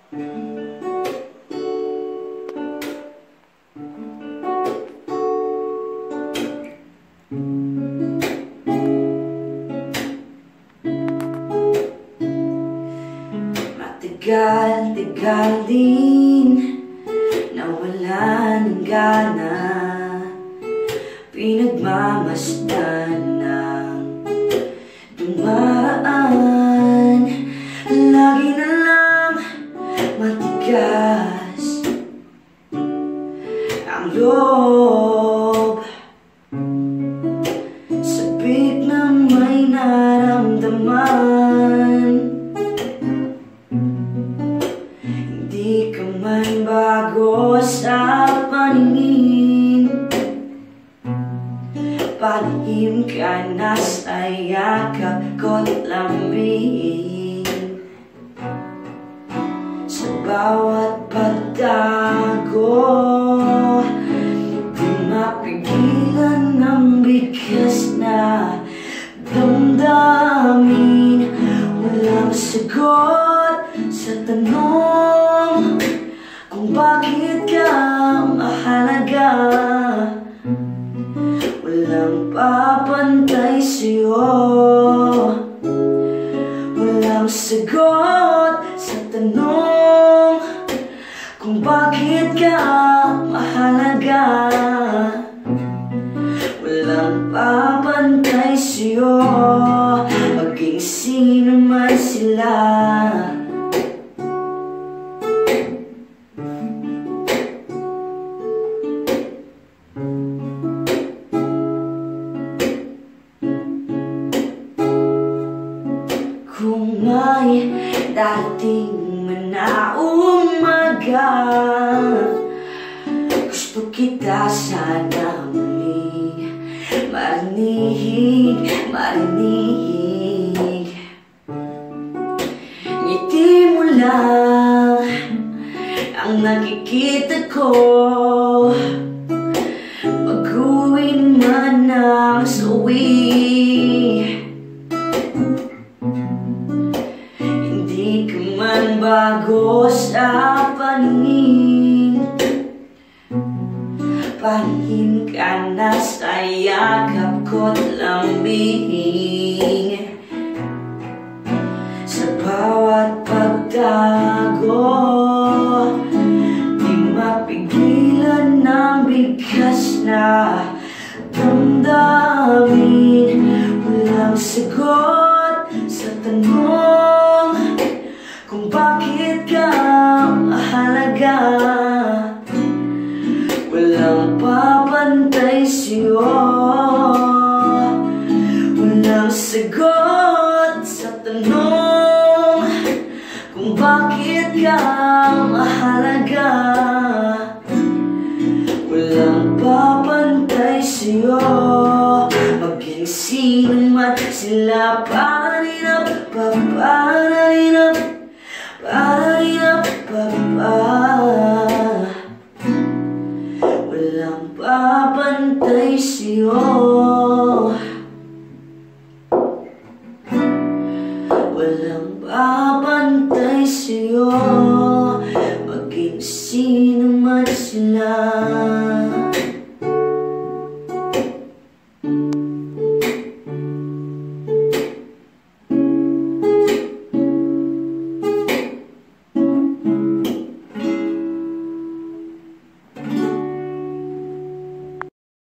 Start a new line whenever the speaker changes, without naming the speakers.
Matagal-tagal din nawala ng gana, pinagmamasdan ng dumaraan. Lagi na lang matigas ang loob, sabik na may naramdaman. Hindi ka man bago sa paningin, palihim ka na sa yakap ko't lambing. Sa bawat pagdago, di mapigilan ng bigas na damdamin. Walang sagot sa tanong kung bakit ka mahalaga. Walang papantay sa'yo, walang sagot sa tanong kung bakit ka mahalaga. Walang papantay sa'yo, maging sino man sila. Kung may dating man na umaga, gusto kita sana muli marinig. Ngiti mo lang ang nakikita ko, pag-uwin man ang suwi. Hindi ka man bago sa paningin, palihim ka na sa yakap ko't lambing. Sa bawat pagtago, di mapigilan ng bigas na damdamin. Walang sagot sa tanong kung bakit ka mahalaga. Walang papantay sa'yo, walang sagot sa tanong kung bakit ka mahalaga. Walang papantay sa'yo, maging sino man sila. Pararinap, pararinap, pararinap, walang papantay sa'yo, walang papantay.